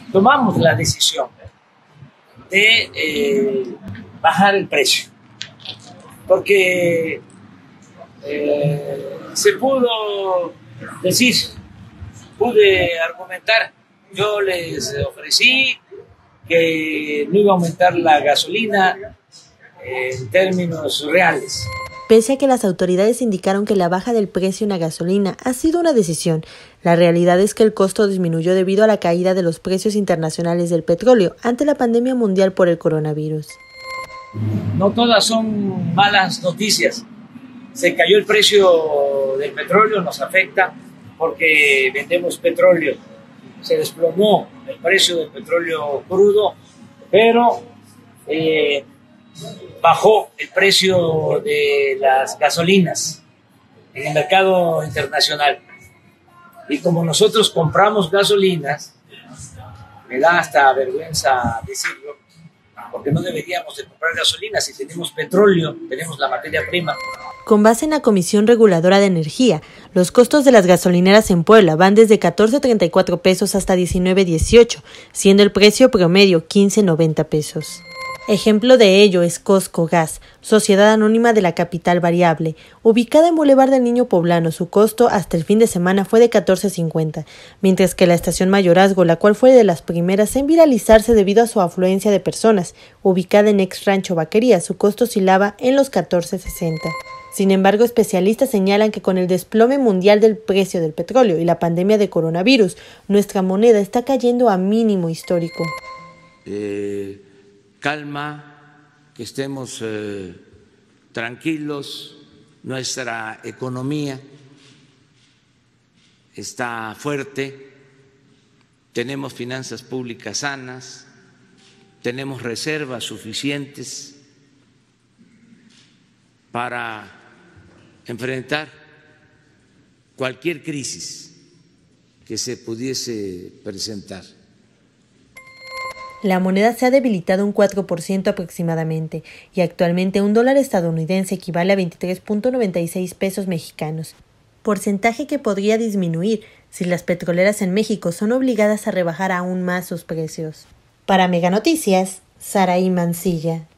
tomamos la decisión de bajar el precio, porque se pudo decir, pude argumentar, yo les ofrecí que no iba a aumentar la gasolina en términos reales. Pese a que las autoridades indicaron que la baja del precio en la gasolina ha sido una decisión, la realidad es que el costo disminuyó debido a la caída de los precios internacionales del petróleo ante la pandemia mundial por el coronavirus. No todas son malas noticias. Se cayó el precio del petróleo, nos afecta porque vendemos petróleo. Se desplomó el precio del petróleo crudo, pero bajó el precio de las gasolinas en el mercado internacional. Y como nosotros compramos gasolinas, me da hasta vergüenza decirlo, porque no deberíamos de comprar gasolina si tenemos petróleo, tenemos la materia prima. Con base en la Comisión Reguladora de Energía, los costos de las gasolineras en Puebla van desde 14.34 pesos hasta 19.18, siendo el precio promedio 15.90 pesos. Ejemplo de ello es Cosco Gas, sociedad anónima de la capital variable, ubicada en Boulevard del Niño Poblano. Su costo hasta el fin de semana fue de 14.50, mientras que la estación Mayorazgo, la cual fue de las primeras en viralizarse debido a su afluencia de personas, ubicada en ex Rancho Vaquería, su costo oscilaba en los 14.60. Sin embargo, especialistas señalan que con el desplome mundial del precio del petróleo y la pandemia de coronavirus, nuestra moneda está cayendo a mínimo histórico. Calma, que estemos tranquilos, nuestra economía está fuerte, tenemos finanzas públicas sanas, tenemos reservas suficientes para enfrentar cualquier crisis que se pudiese presentar. La moneda se ha debilitado un 4% aproximadamente y actualmente un dólar estadounidense equivale a 23.96 pesos mexicanos, porcentaje que podría disminuir si las petroleras en México son obligadas a rebajar aún más sus precios. Para Mega Noticias, Saraí Mancilla.